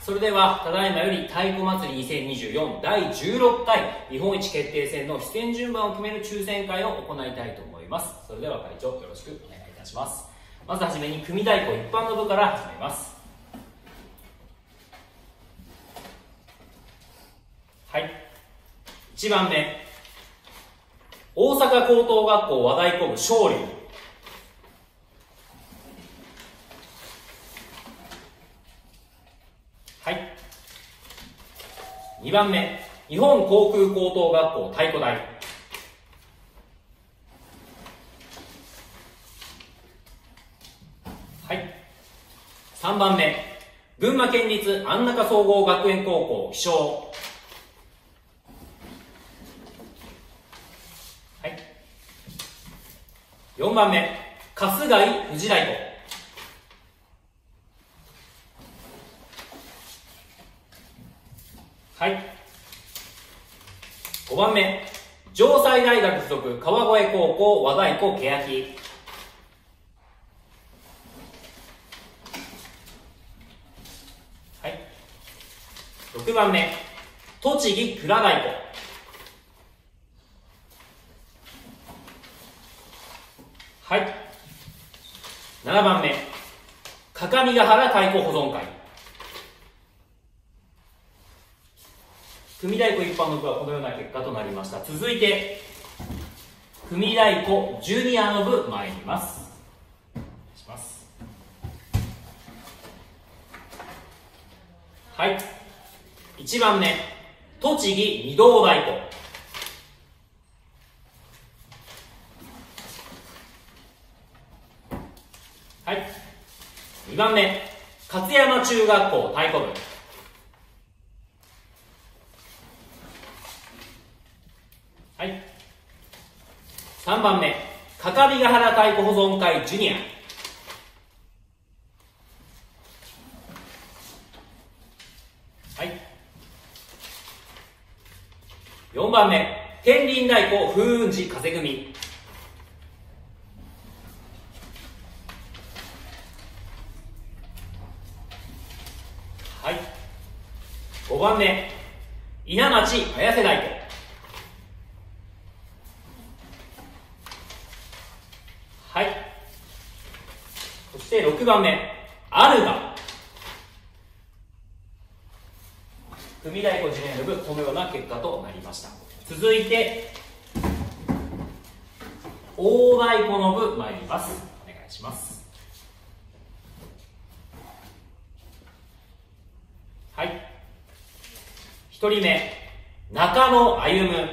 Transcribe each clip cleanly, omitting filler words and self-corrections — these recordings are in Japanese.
それでは、ただいまより太鼓祭り2024第16回日本一決定戦の出演順番を決める抽選会を行いたいと思います。それでは会長、よろしくお願いいたします。まずはじめに、組太鼓一般の部から始めます。はい。1番目、大阪高等学校和太鼓部昇龍。はい。2番目、日本航空高等学校太鼓台。はい。3番目、群馬県立安中総合学園高校気象。はい。4番目、春日井富士太鼓。はい。5番目、城西大学附属川越高校和太鼓欅。はい。6番目、栃木倉太鼓。はい。7番目、各務原太鼓保存会。組太鼓一般の部はこのような結果となりました。続いて、組太鼓ジュニアの部参ります。お願いします。はい。1番目、栃木二道太鼓。はい。2番目、勝山中学校太鼓部。はい。3番目、各務原太鼓保存会ジュニア。はい。4番目、天輪太鼓風雲寺風組。はい。5番目、稲町綾瀬太鼓。はい。そして6番目、アルガ。組太鼓ジュニアの部、このような結果となりました。続いて、大太鼓の部参ります。お願いします。はい。1人目、中野歩。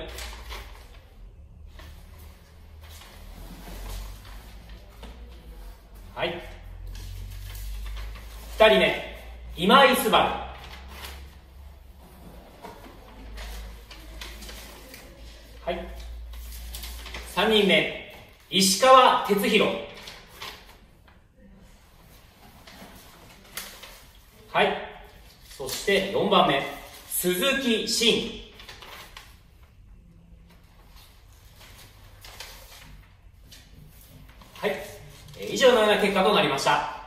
はい。2人目、今井昴。はい。3人目、石川哲弘。はい。そして4番目、鈴木真。はい。以上のような結果となりました。